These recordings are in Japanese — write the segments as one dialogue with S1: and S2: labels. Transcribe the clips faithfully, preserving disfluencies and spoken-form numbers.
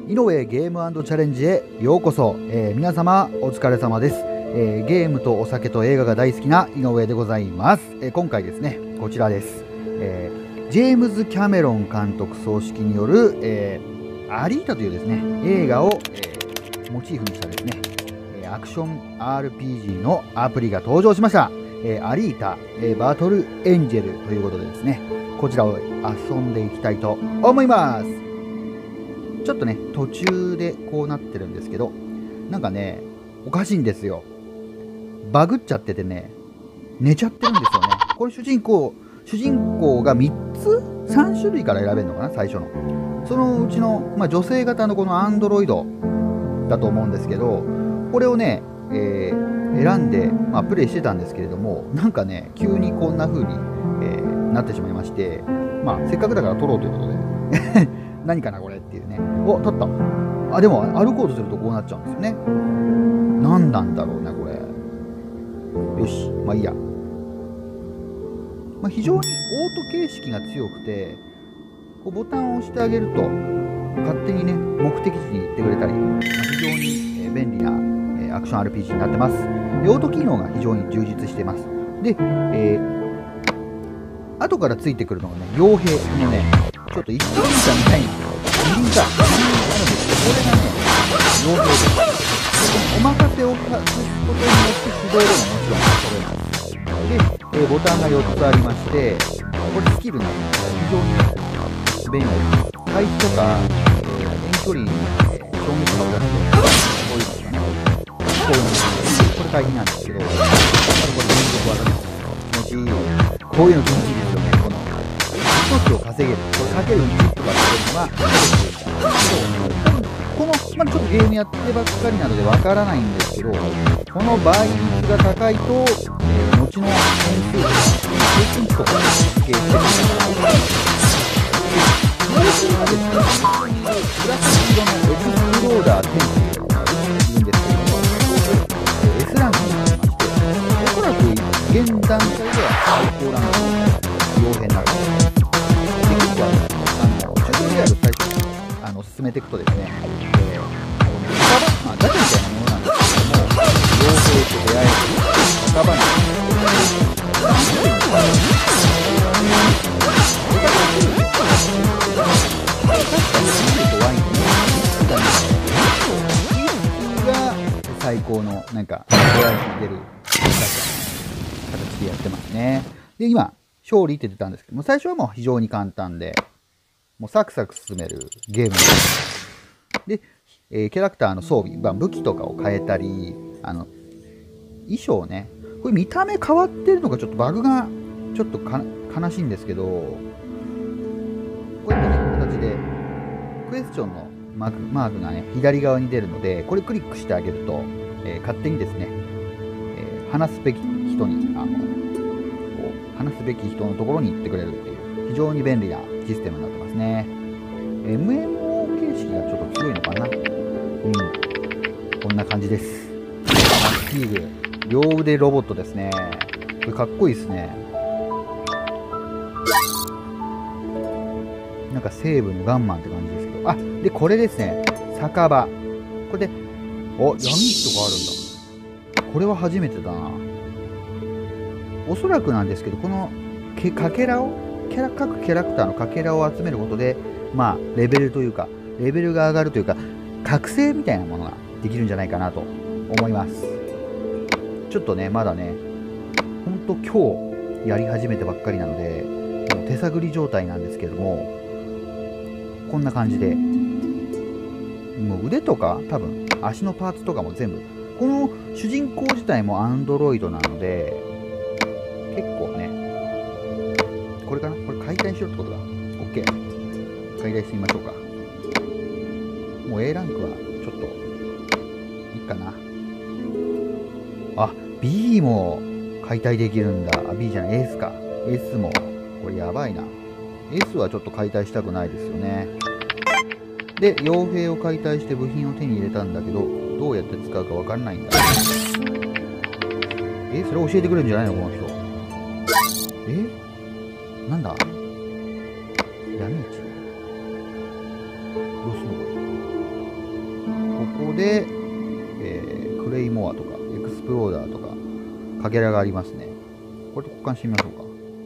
S1: 井上ゲーム&チャレンジへようこそ、えー、皆様お疲れ様です、えー、ゲームとお酒と映画が大好きな井上でございます、えー、今回ですねこちらです、えー、ジェームズ・キャメロン監督総指揮による、えー、アリータというですね映画を、えー、モチーフにしたですねアクション アールピージー のアプリが登場しました、えー、アリータ、えー、バトルエンジェルということでですねこちらを遊んでいきたいと思います。ちょっとね途中でこうなってるんですけどなんかねおかしいんですよ。バグっちゃっててね寝ちゃってるんですよね。これ主人公主人公がみっつさんしゅるいから選べるのかな最初のそのうちの、まあ、女性型のこのアンドロイドだと思うんですけどこれをね、えー、選んで、まあ、プレイしてたんですけれどもなんかね急にこんな風に、えー、なってしまいまして、まあ、せっかくだから撮ろうということで何かなこれっていうねお撮ったあでも歩こうとするとこうなっちゃうんですよね。何なんだろうねこれ。よしまあいいや、まあ、非常にオート形式が強くてこうボタンを押してあげると勝手にね目的地に行ってくれたり、まあ、非常に、えー、便利なアクション アールピージー になってます。でオート機能が非常に充実しています。で、えー、後からついてくるのがね傭兵のねちょっと一輪車みたいな二輪車なのでこれがね傭兵です。お任せをかすことによって手動でももちろん取れます。で、えー、ボタンがよっつありましてこれスキルなんですが非常に便利です。回避とか、えー、遠距離に、えー、衝撃波を出してこういうのとかねこういうのこれ大変なんですけど、これ連続技です。気持ちいい。こういうの気持ちいいですよね。この一つを稼げる。これかけるいちとかっていうのがこの、まだちょっとゲームやってばっかりなのでわからないんですけど、この倍率が高いと、えー、後の点数が平均値とかに関係してくる。もう一つがですね、紫色のエクスプローダーテンっていうのがいるんですけども、S ランクになってまして、おそらく現段階では最高ランクの傭兵になってます。で、結構あの、チュートリアル最初にあの進めていくとですね、えー、この若葉、まあ、ガチャみたいなものなんですけども、傭兵と出会える若葉なんですけども、何種類もあるんです。最高のなんかドライに出る形でやってますね。で今勝利って出たんですけども最初はもう非常に簡単でもうサクサク進めるゲームです。で、えー、キャラクターの装備、まあ、武器とかを変えたりあの衣装ねこれ見た目変わってるのがちょっとバグがちょっとか悲しいんですけどこういった、ね、形でクエスチョンのマーク、マークがね左側に出るのでこれクリックしてあげると、えー、勝手にですね、えー、話すべき人にあのこう話すべき人のところに行ってくれるっていう非常に便利なシステムになってますね。 エムエムオー 形式がちょっと強いのかな。うんこんな感じです。マスキーグ両腕ロボットですね。これかっこいいですね。なんか西部のガンマンって感じですけど、あでこれですね酒場これでお闇市とかあるんだ。これは初めてだな。おそらくなんですけどこのけかけらをキャラ各キャラクターのかけらを集めることでまあレベルというかレベルが上がるというか覚醒みたいなものができるんじゃないかなと思います。ちょっとねまだねほんと今日やり始めてばっかりなのでもう手探り状態なんですけどもこんな感じでもう腕とか多分足のパーツとかも全部この主人公自体もアンドロイドなので結構ねこれかなこれ解体しろってことだ。 OK 解体してみましょうか。もう A ランクはちょっといいかな。あ B も解体できるんだ。あ B じゃない S か S もこれやばいな。 S はちょっと解体したくないですよね。で傭兵を解体して部品を手に入れたんだけどどうやって使うか分かんないんだ。えそれ教えてくれるんじゃないのこの人。えなんだ闇市どうすんのこれ。 で、えー、クレイモアとかエクスプローダーとかかけらがありますね。これと交換してみましょうか。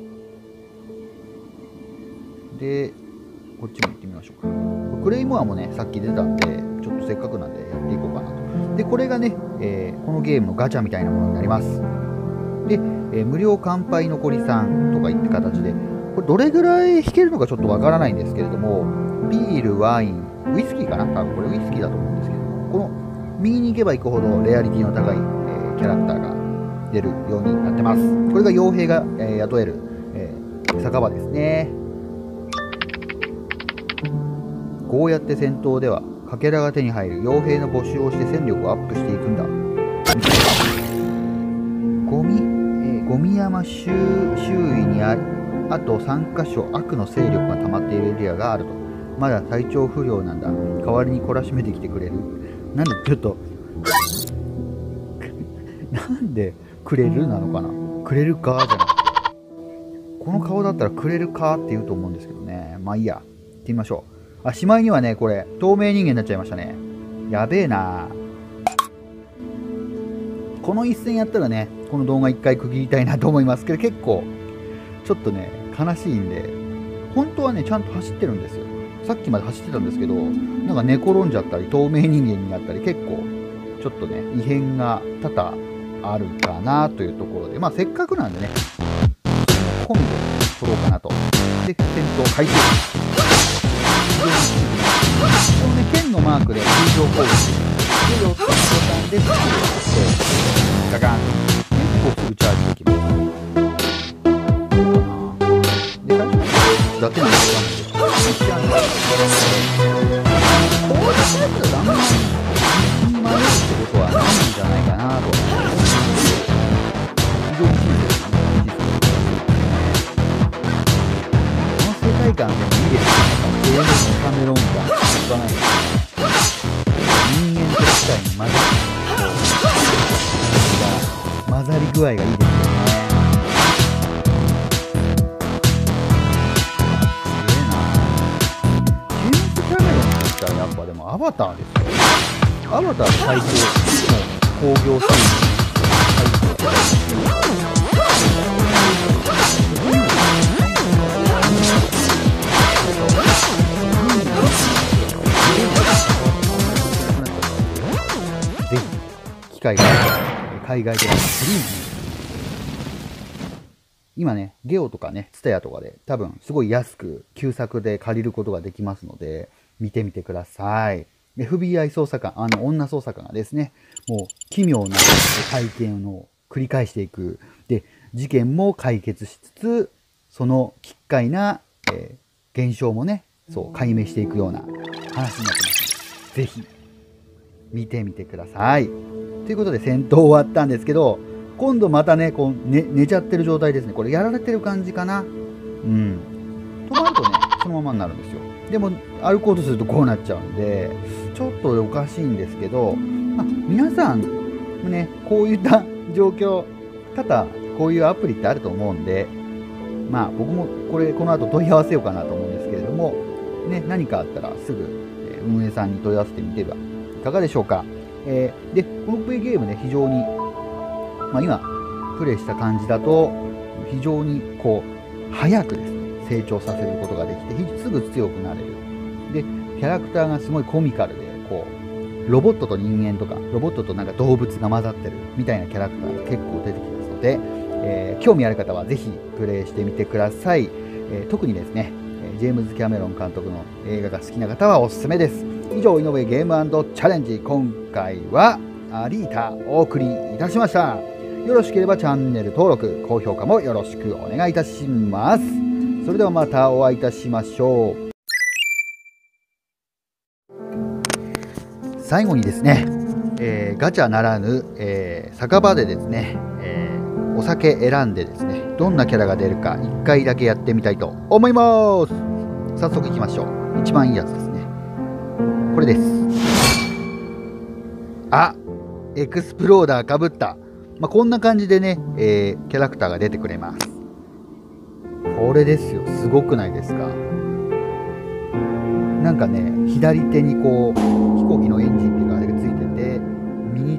S1: でこっちも行ってみましょうか。クレイモアもねさっき出たんで、ちょっとせっかくなんでやっていこうかなと。でこれがね、えー、このゲームのガチャみたいなものになります。で、えー、無料乾杯残りさんとかいって形で、これどれぐらい引けるのかちょっとわからないんですけれども、ビール、ワイン、ウイスキーかな、多分これウイスキーだと思うんですけども、この右に行けば行くほどレアリティの高い、えー、キャラクターが出るようになってます。これが傭兵が、えー、雇える、えー、酒場ですね。こうやって戦闘ではかけらが手に入る傭兵の募集をして戦力をアップしていくんだ。ゴミ、えー、ゴミ山 周, 周囲にああとさんかしょ悪の勢力が溜まっているエリアがあると。まだ体調不良なんだ。代わりに懲らしめてきてくれる。なんでちょっとなんでくれるなのかな、くれるかじゃなくて、この顔だったらくれるかって言うと思うんですけどね。まあいいや、行ってみましょう。あ、しまいにはね、これ透明人間になっちゃいましたね。やべえな。この一戦やったらね、この動画一回区切りたいなと思いますけど、結構ちょっとね悲しいんで、本当はねちゃんと走ってるんですよ。さっきまで走ってたんですけど、なんか寝転んじゃったり透明人間になったり、結構ちょっとね異変が多々あるかなというところで、まあせっかくなんでねコンボ取ろうかなと。で戦闘開始。このね剣のマークで通常攻撃でよっつのボタンでスキルを押してガガン結構フルチャージできます。で最初だけなんですが、こうやってやったらダメなに迷うってことはないんじゃないかなと。非常にいいですね。この世界観でもいいですね。ゲームのカメロンが半端ない。人間と機械に混ざって混ざり具合がいいですよね。やっぱでもアバターですよ。アバター最高の興行シーンぜひ機会があれば海外でのフリーズ今ねゲオとかねツタヤとかで多分すごい安く旧作で借りることができますので、見てみてください。エフビーアイ 捜査官、あの女捜査官がですね、もう奇妙な体験を繰り返していく。で、事件も解決しつつ、その奇怪な、えー、現象もね、そう解明していくような話になってますので、ぜひ見てみてください。ということで戦闘終わったんですけど、今度またね、こう寝、寝ちゃってる状態ですね。これやられてる感じかな。うん。止まるとね、そのままになるんですよ。でも歩こうとするとこうなっちゃうんで、ちょっとおかしいんですけど、まあ、皆さんもねこういった状況多々こういうアプリってあると思うんで、まあ僕もこれこの後問い合わせようかなと思うんですけれども、ね、何かあったらすぐ運営さんに問い合わせてみてはいかがでしょうか。えー、でこのプレイゲームね非常に、まあ、今プレイした感じだと非常にこう早くですね成長させることができて、すぐ強くなれる。でキャラクターがすごいコミカルで、こうロボットと人間とかロボットとなんか動物が混ざってるみたいなキャラクターが結構出てきますので、えー、興味ある方はぜひプレイしてみてください。えー、特にですねジェームズ・キャメロン監督の映画が好きな方はおすすめです。以上、井上ゲーム&チャレンジ、今回はアリータお送りいたしました。よろしければチャンネル登録高評価もよろしくお願いいたします。それではまたお会いいたしましょう。最後にですね、えー、ガチャならぬ、えー、酒場でですね、えー、お酒選んでですね、どんなキャラが出るかいっかいだけやってみたいと思います。早速いきましょう。一番いいやつですね。これです。あ、エクスプローダーかぶった。まあ、こんな感じでね、えー、キャラクターが出てくれます。これですよ。すごくないですか？なんかね、左手にこう飛行機のエンジンっていうかあれがついてる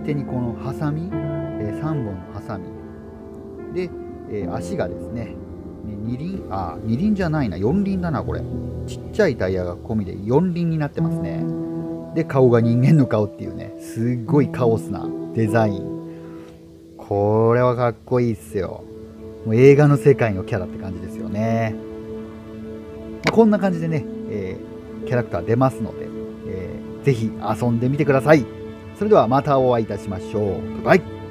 S1: 手にこのハサミ、えー、さんぼんのハサミで、えー、足がですね二輪、あ二輪じゃないな、四輪だな。これちっちゃいタイヤが込みで四輪になってますね。で顔が人間の顔っていうね、すっごいカオスなデザイン。これはかっこいいっすよ。もう映画の世界のキャラって感じですよね。まあ、こんな感じでね、えー、キャラクター出ますので、えー、ぜひ遊んでみてください。それではまたお会いいたしましょう。バイバイ。